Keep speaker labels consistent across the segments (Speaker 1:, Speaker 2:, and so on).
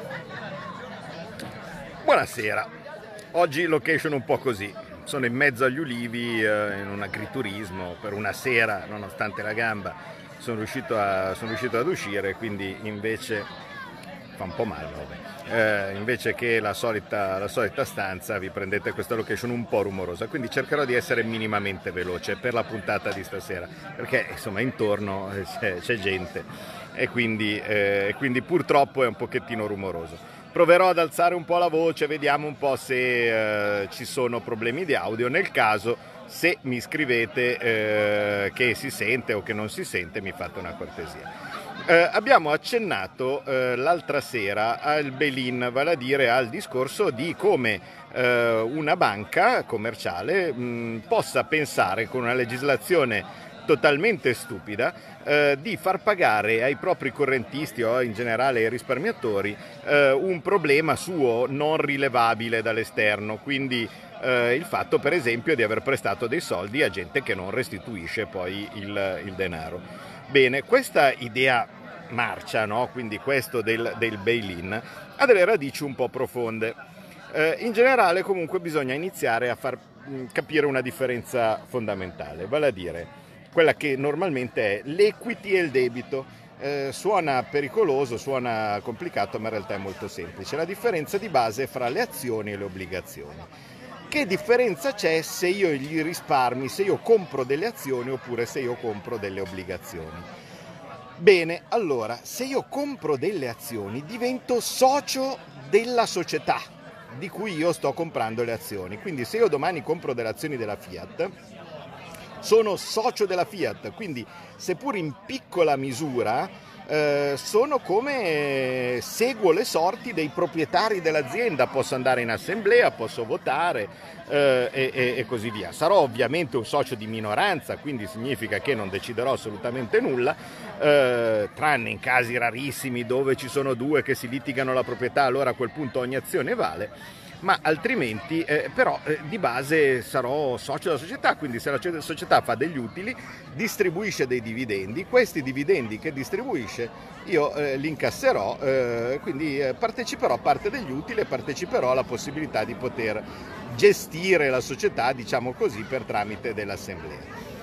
Speaker 1: Buonasera, oggi location un po' così, sono in mezzo agli ulivi in un agriturismo per una sera, nonostante la gamba sono riuscito ad uscire, quindi invece fa un po' male, vabbè. Invece che la solita stanza vi prendete questa location un po' rumorosa, quindi cercherò di essere minimamente veloce per la puntata di stasera, perché insomma intorno c'è gente e quindi purtroppo è un pochettino rumoroso. Proverò ad alzare un po' la voce, vediamo un po' se ci sono problemi di audio. Nel caso, se mi scrivete che si sente o che non si sente, mi fate una cortesia. Abbiamo accennato l'altra sera al bail-in, vale a dire al discorso di come una banca commerciale possa pensare con una legislazione totalmente stupida di far pagare ai propri correntisti o in generale ai risparmiatori un problema suo non rilevabile dall'esterno, quindi il fatto per esempio di aver prestato dei soldi a gente che non restituisce poi il denaro. Bene, questa idea marcia, no? Quindi questo del bail-in ha delle radici un po' profonde. In generale comunque bisogna iniziare a far capire una differenza fondamentale, vale a dire quella che normalmente è l'equity e il debito. Suona pericoloso, suona complicato, ma in realtà è molto semplice. La differenza di base fra le azioni e le obbligazioni. Che differenza c'è se io gli risparmi, se io compro delle azioni oppure se io compro delle obbligazioni? Bene, allora, se io compro delle azioni divento socio della società di cui io sto comprando le azioni. Quindi se io domani compro delle azioni della Fiat, sono socio della Fiat, quindi seppur in piccola misura sono come seguo le sorti dei proprietari dell'azienda, posso andare in assemblea, posso votare e così via. Sarò ovviamente un socio di minoranza, quindi significa che non deciderò assolutamente nulla, tranne in casi rarissimi dove ci sono due che si litigano la proprietà, allora a quel punto ogni azione vale. Ma altrimenti però di base sarò socio della società, quindi se la società fa degli utili, distribuisce dei dividendi, questi dividendi che distribuisce io li incasserò, quindi parteciperò a parte degli utili e parteciperò alla possibilità di poter gestire la società, diciamo così, per tramite dell'assemblea.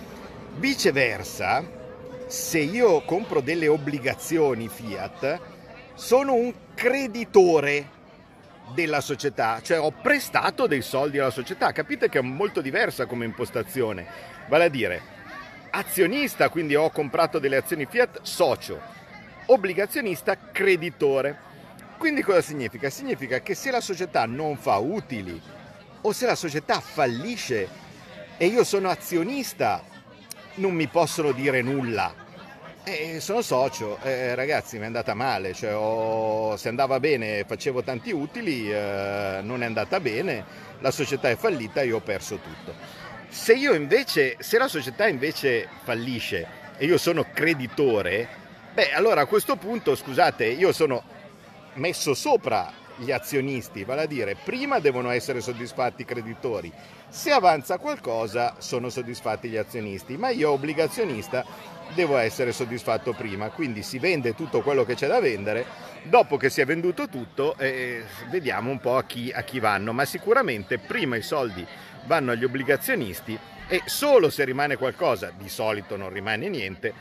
Speaker 1: Viceversa, se io compro delle obbligazioni Fiat, sono un creditore della società, cioè ho prestato dei soldi alla società. Capite che è molto diversa come impostazione, vale a dire azionista, quindi ho comprato delle azioni Fiat, socio, obbligazionista, creditore. Quindi cosa significa? Significa che se la società non fa utili o se la società fallisce e io sono azionista, non mi possono dire nulla. Sono socio, ragazzi, mi è andata male, cioè se andava bene facevo tanti utili, non è andata bene, la società è fallita, io ho perso tutto. Se la società invece fallisce e io sono creditore, allora a questo punto, scusate, io sono messo sopra gli azionisti, vale a dire prima devono essere soddisfatti i creditori, se avanza qualcosa sono soddisfatti gli azionisti, ma io obbligazionista devo essere soddisfatto prima, quindi si vende tutto quello che c'è da vendere, dopo che si è venduto tutto vediamo un po' a chi vanno, ma sicuramente prima i soldi vanno agli obbligazionisti e solo se rimane qualcosa, di solito non rimane niente,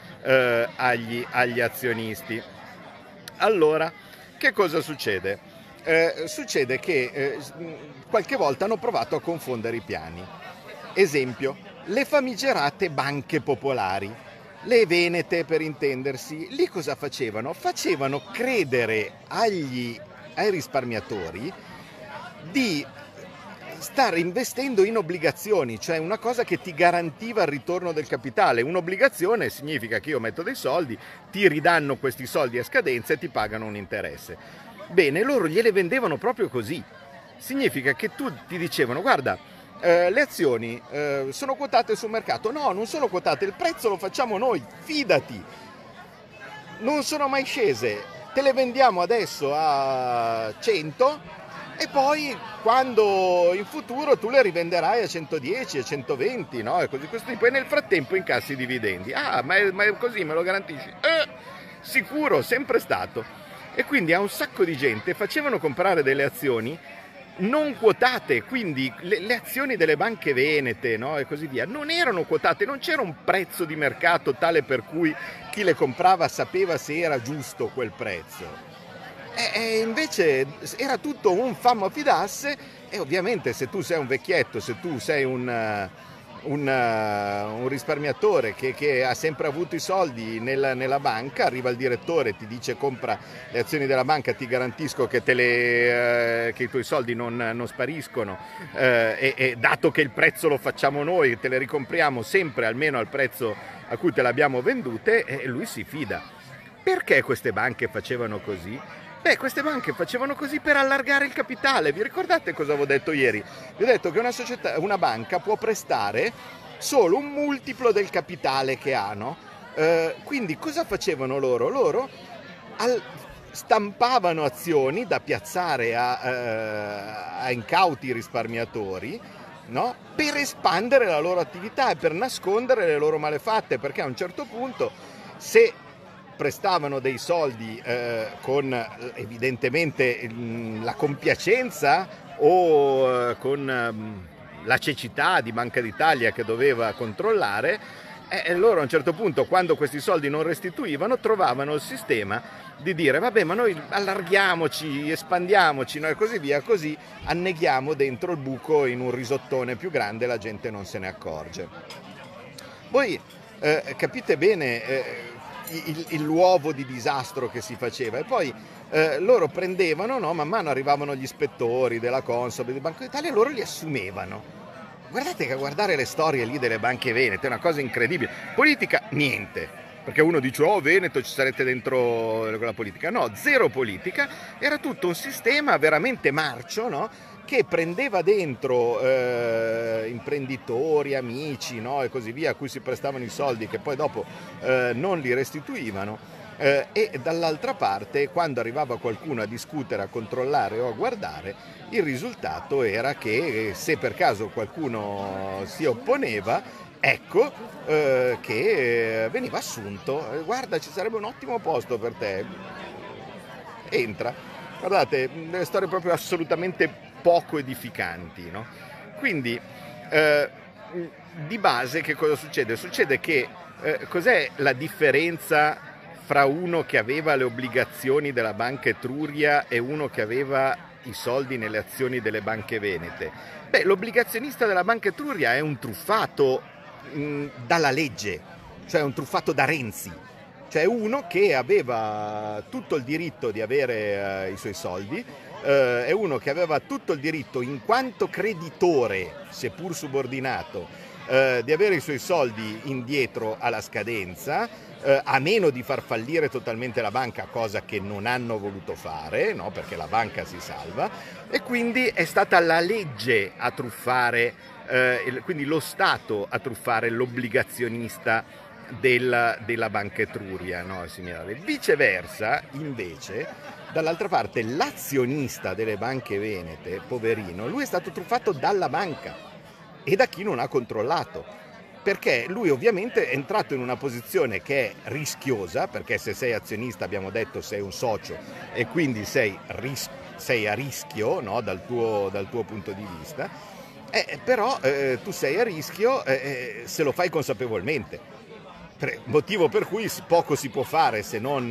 Speaker 1: agli azionisti. Allora, che cosa succede? Succede che qualche volta hanno provato a confondere i piani. Esempio, le famigerate banche popolari, le venete per intendersi, lì cosa facevano? Facevano credere ai risparmiatori di stare investendo in obbligazioni, cioè una cosa che ti garantiva il ritorno del capitale. Un'obbligazione significa che io metto dei soldi, ti ridanno questi soldi a scadenza e ti pagano un interesse. Bene, loro gliele vendevano proprio così. Significa che ti dicevano, guarda, le azioni sono quotate sul mercato. No, non sono quotate, il prezzo lo facciamo noi, fidati. Non sono mai scese, te le vendiamo adesso a 100 e poi quando in futuro tu le rivenderai a 110, a 120, no? E così questo tipo. E nel frattempo incassi i dividendi. Ah, ma è così, me lo garantisci? Sicuro, sempre stato. e quindi a un sacco di gente facevano comprare delle azioni non quotate, quindi le azioni delle banche venete, no? E così via, non erano quotate, non c'era un prezzo di mercato tale per cui chi le comprava sapeva se era giusto quel prezzo. E invece era tutto un fammo fidasse, e ovviamente se tu sei un vecchietto, se tu sei un risparmiatore che ha sempre avuto i soldi nella banca, arriva il direttore, ti dice compra le azioni della banca, ti garantisco che che i tuoi soldi non spariscono, e dato che il prezzo lo facciamo noi, te le ricompriamo sempre almeno al prezzo a cui te le abbiamo vendute, e lui si fida. Perché queste banche facevano così? Beh, queste banche facevano così per allargare il capitale. Vi ricordate cosa avevo detto ieri? Vi ho detto che una banca può prestare solo un multiplo del capitale che ha, no? Quindi cosa facevano loro? Loro stampavano azioni da piazzare a incauti risparmiatori, no? Per espandere la loro attività e per nascondere le loro malefatte, perché a un certo punto, se prestavano dei soldi con evidentemente la compiacenza o con la cecità di Banca d'Italia che doveva controllare, loro a un certo punto, quando questi soldi non restituivano, trovavano il sistema di dire vabbè, ma noi allarghiamoci, espandiamoci, no? E così via, così anneghiamo dentro il buco in un risottone più grande, la gente non se ne accorge. Voi capite bene l'uovo di disastro che si faceva, e poi loro prendevano, no? Man mano arrivavano gli ispettori della Consob, del Banco d'Italia, e loro li assumevano. Guardate che a guardare le storie lì delle banche venete è una cosa incredibile. Politica niente, perché uno dice oh Veneto, ci sarete dentro la politica. No, zero politica, era tutto un sistema veramente marcio, no? Che prendeva dentro imprenditori, amici, no? E così via, a cui si prestavano i soldi che poi dopo non li restituivano, e dall'altra parte, quando arrivava qualcuno a discutere, a controllare o a guardare, il risultato era che se per caso qualcuno si opponeva, ecco che veniva assunto. Guarda, ci sarebbe un ottimo posto per te, entra. Guardate, delle storie proprio assolutamente poco edificanti, no? Quindi di base che cosa succede? Succede che cos'è la differenza fra uno che aveva le obbligazioni della Banca Etruria e uno che aveva i soldi nelle azioni delle banche venete? Beh, l'obbligazionista della Banca Etruria è un truffato dalla legge, cioè un truffato da Renzi, cioè uno che aveva tutto il diritto di avere i suoi soldi, è uno che aveva tutto il diritto, in quanto creditore, seppur subordinato, di avere i suoi soldi indietro alla scadenza, a meno di far fallire totalmente la banca, cosa che non hanno voluto fare, no? Perché la banca si salva, e quindi è stata la legge a truffare, quindi lo Stato a truffare l'obbligazionista della Banca Etruria, no? Similare. Viceversa, invece, dall'altra parte, l'azionista delle banche venete, poverino, lui è stato truffato dalla banca e da chi non ha controllato, perché lui ovviamente è entrato in una posizione che è rischiosa, perché se sei azionista, abbiamo detto, sei un socio e quindi sei a rischio, no? dal tuo punto di vista, però tu sei a rischio se lo fai consapevolmente, motivo per cui poco si può fare se non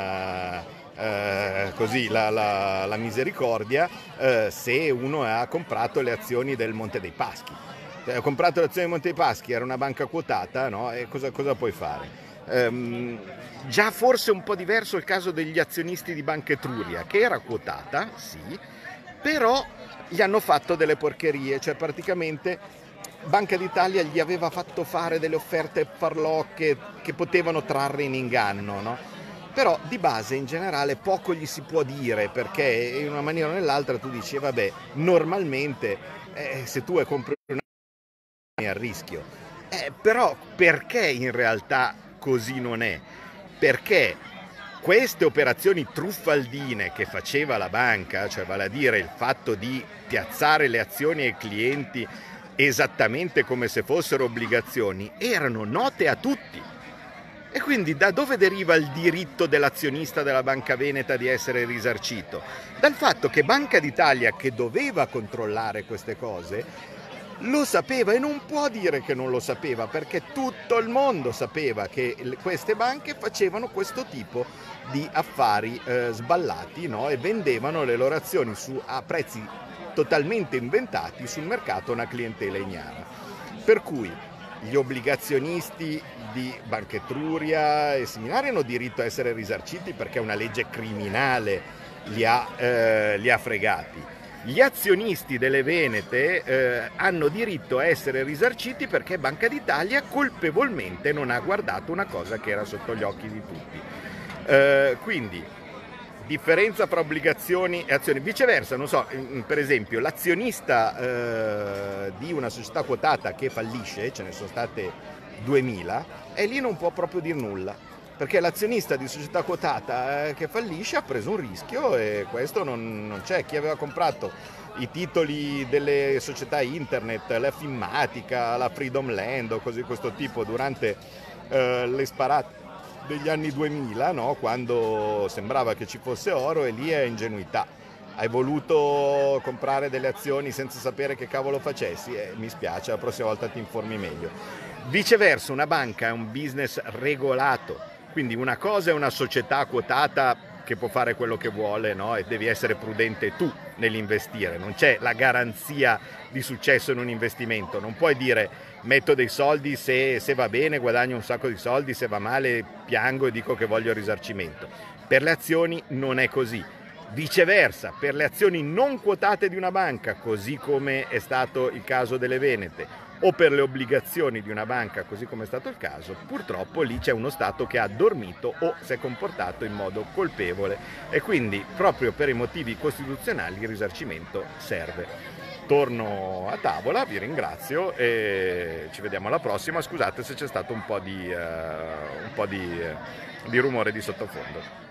Speaker 1: così la misericordia, se uno ha comprato le azioni del Monte dei Paschi. Ho comprato le azioni del Monte dei Paschi, era una banca quotata, no? E cosa puoi fare? Già forse un po' diverso il caso degli azionisti di Banca Etruria, che era quotata, sì, però gli hanno fatto delle porcherie, cioè praticamente Banca d'Italia gli aveva fatto fare delle offerte farlocche che potevano trarre in inganno, no? Però di base in generale poco gli si può dire, perché in una maniera o nell'altra tu dici vabbè, normalmente se tu compri una è a rischio, però perché in realtà così non è? Perché queste operazioni truffaldine che faceva la banca, cioè vale a dire il fatto di piazzare le azioni ai clienti esattamente come se fossero obbligazioni, erano note a tutti. E quindi da dove deriva il diritto dell'azionista della Banca Veneta di essere risarcito? Dal fatto che Banca d'Italia, che doveva controllare queste cose, lo sapeva e non può dire che non lo sapeva, perché tutto il mondo sapeva che queste banche facevano questo tipo di affari sballati, no? E vendevano le loro azioni a prezzi totalmente inventati sul mercato a una clientela ignara. Per cui gli obbligazionisti di Banca Etruria e similari hanno diritto a essere risarciti perché una legge criminale li ha fregati. Gli azionisti delle Venete hanno diritto a essere risarciti perché Banca d'Italia colpevolmente non ha guardato una cosa che era sotto gli occhi di tutti. Quindi differenza fra obbligazioni e azioni. Viceversa, non so, per esempio l'azionista di una società quotata che fallisce, ce ne sono state 2000, e lì non può proprio dir nulla, perché l'azionista di società quotata che fallisce ha preso un rischio e questo non c'è. Chi aveva comprato i titoli delle società internet, la Filmatica, la Freedom Land o così questo tipo durante le sparate degli anni 2000, no? Quando sembrava che ci fosse oro, e lì è ingenuità. Hai voluto comprare delle azioni senza sapere che cavolo facessi? Mi spiace, la prossima volta ti informi meglio. Viceversa, una banca è un business regolato, quindi una cosa è una società quotata che può fare quello che vuole, no? E devi essere prudente tu nell'investire, non c'è la garanzia di successo in un investimento, non puoi dire metto dei soldi, se va bene guadagno un sacco di soldi, se va male piango e dico che voglio il risarcimento. Per le azioni non è così. Viceversa, per le azioni non quotate di una banca, così come è stato il caso delle Venete, o per le obbligazioni di una banca, così come è stato il caso, purtroppo lì c'è uno Stato che ha dormito o si è comportato in modo colpevole, e quindi proprio per i motivi costituzionali il risarcimento serve. Torno a tavola, vi ringrazio e ci vediamo alla prossima. Scusate se c'è stato un po' di rumore di sottofondo.